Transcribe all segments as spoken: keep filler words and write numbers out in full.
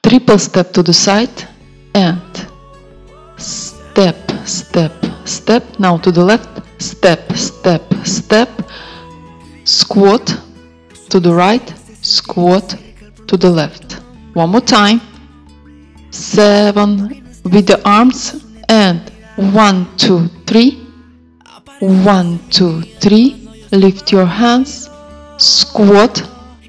triple step to the side and step, step, step. Now to the left, step, step, step, squat to the right, squat to the left. One more time. Seven with the arms and one, two, three. One, two, three. Lift your hands. Squat.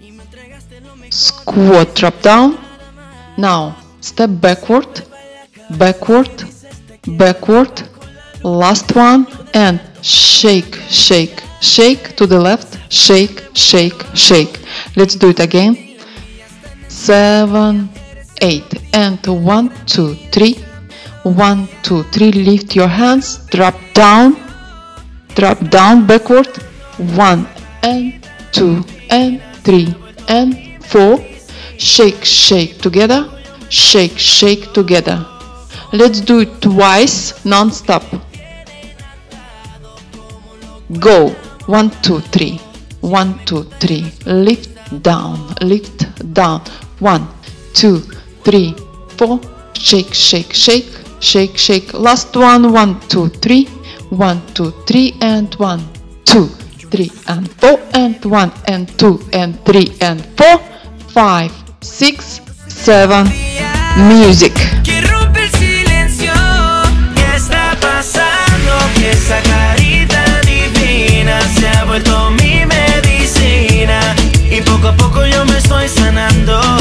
Squat, drop down. Now step backward, backward, backward. Last one and shake, shake, shake to the left. Shake, shake, shake. Let's do it again. Seven, eight, and one, two, three. One, two, three. Lift your hands. Drop down. Drop down backward. One and two and three and four. Shake, shake together. Shake, shake together. Let's do it twice, non-stop. Go. One, two, three. One, two, three. Lift down, lift down. One, two, three, four. Shake, shake, shake, shake, shake. Last one. One, two, three. One, two, three, and one, two, three, and four, and one, and two, and three, and four, five, six, seven. Music. Que rompe el silencio. ¿Qué está pasando? Que esa carita divina se ha vuelto mi medicina y poco a poco yo me estoy sanando.